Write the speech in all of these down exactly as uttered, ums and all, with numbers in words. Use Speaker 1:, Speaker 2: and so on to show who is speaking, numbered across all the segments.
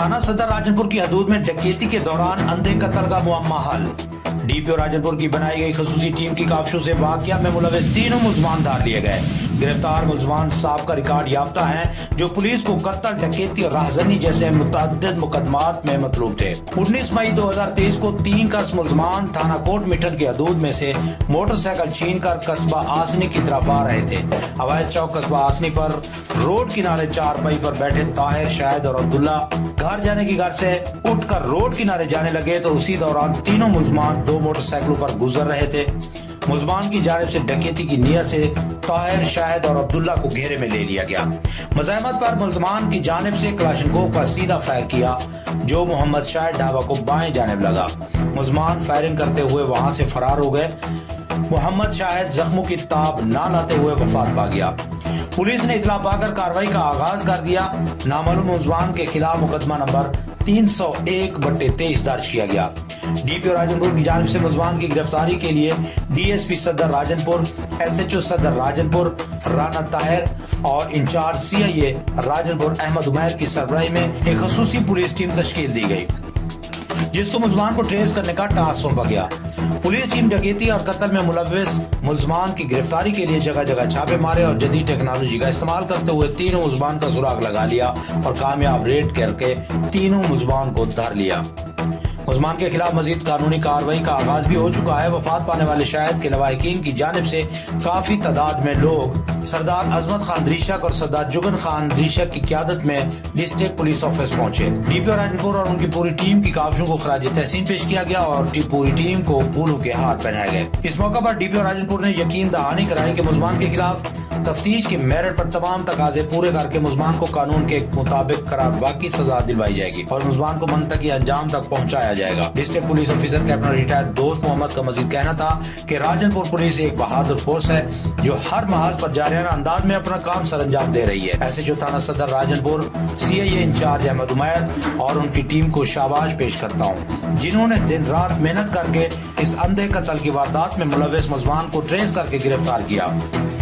Speaker 1: थाना सदर राजनपुर की हदूद में डकैती के दौरान अंधे कत्ल का मुअम्मा हल। डीपीओ राजनपुर की बनाई गई खसूसी टीम की काफिशों से वाकया में मुलविस तीनों मुलजमान धार लिए गए। गिरफ्तार मुलजमान साहब का रिकॉर्ड याफ्ता हैं, जो पुलिस को कत्ल, डकैती और राहजनी जैसे मुतअद्दिद मुकदमात में मतलूब थे। उन्नीस मई दो हजार तेईस को तीन कस मुलजमान थाना कोट मिठन की हदूद में से मोटरसाइकिल छीन कर कस्बा आसनी की तरफ आ रहे थे। अवैध चौक कस्बा आसनी पर रोड किनारे चारपाई पर बैठे ताहिर, शाहिद और अब्दुल्ला घर जाने की घर से उठकर रोड किनारे जाने लगे तो उसी दौरान तीनों मुलजमान दो मोटरसाइकिलों पर गुजर रहे थे। मुलजमान की जानिब से डकैती की नियत से ताहिर, शाहिद और अब्दुल्ला को घेरे में ले लिया गया। मज़ाहमत पर मुलजमान की जानिब से क्लाशनकोव का सीधा फायर किया, जो मोहम्मद शाहिद ढाबा को बाएं जानिब लगा। मुलजमान फायरिंग करते हुए वहां से फरार हो गए। मोहम्मद शाहिद जख्मों की ताब ना लाते हुए वफात पा गया। पुलिस ने इतला पाकर कार्रवाई का आगाज कर दिया। नामालूम मुलजमान के खिलाफ मुकदमा नंबर तीन सौ एक बट्टे तेईस दर्ज किया गया। डीपीओ राजनपुर की जानिब से मुलजमान की गिरफ्तारी के लिए डीएसपी सदर राजनपुर, एसएचओ सदर राजनपुर राना ताहिर और इंचार्ज सीआईए राजनपुर अहमद उमैर की सरबराही में एक खसूसी पुलिस टीम तश्कील दी गई, जिसको मुलजमान को ट्रेस करने का टास्क सौंपा गया। पुलिस टीम डकैती और कत्ल में मुलविस मुलजमान की गिरफ्तारी के लिए जगह जगह छापे मारे और जदीद टेक्नोलॉजी का इस्तेमाल करते हुए तीनों मुलजमान का सुराग लगा लिया और कामयाब रेड करके तीनों मुलजमान को धर लिया। मुलजमान के खिलाफ मजीद कानूनी कार्रवाई का आगाज भी हो चुका है। वफात पाने वाले शाहिद के लवाहिकीन की जानिब से काफी तादाद में लोग सरदार अजमत खान द्रीशक और सरदार जुगन खान द्रीशक की क़यादत में डिस्ट्रिक्ट पुलिस ऑफिस पहुंचे। डीपीओ राजनपुर और उनकी पूरी टीम की काफिशों को खराज तहसीन पेश किया गया और पूरी टीम को फूलों के हार पहनाए गए। इस मौके पर डीपीओ राजनपुर ने यकीन दहानी कराई कि मुलजमान के खिलाफ तफ्तीश के मेरिट पर तमाम तकाजे पूरे करके मुलजमान को कानून के मुताबिक करार वाकई सजा दिलवाई जाएगी और मुलजमान को मनतकी अंजाम तक पहुंचाया जाएगा। District police officer captain retired Dost Muhammad का मजीद कहना था कि राजनपुर पुलिस एक बहादुर फोर्स है, जो हर महाज पर जारियाना अंदाज में अपना काम सरअंजाम दे रही है। ऐसे जो थाना सदर राजनपुर सीआईए इंचार्ज अहमद उमैर और उनकी टीम को शाबाश पेश करता हूँ, जिन्होंने दिन रात मेहनत करके इस अंधे कत्ल की वारदात में मुलविस मुलजमान को ट्रेस करके गिरफ्तार किया।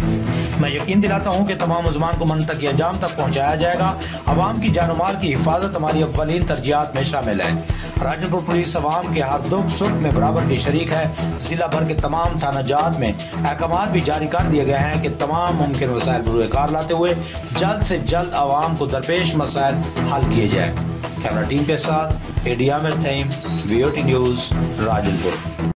Speaker 1: मैं यकीन दिलाता हूँ कि तमाम मुलजमान को मनतकी अंजाम तक पहुँचाया जाएगा। अवाम की जान माल की हिफाजत हमारी अव्वलीन तरजीहात में शामिल है। राजनपुर पुलिस अवाम के हर दुख सुख में बराबर की शरीक है। जिला भर के तमाम थाना जात में अहकामात भी जारी कर दिए गए हैं कि तमाम मुमकिन वसाइल बरूए कार लाते हुए जल्द से जल्द अवाम को दरपेश मसाइल हल किए जाए। कैमरा टीम के साथ AD Aamir Thaheem, VOT news, Rajanpur.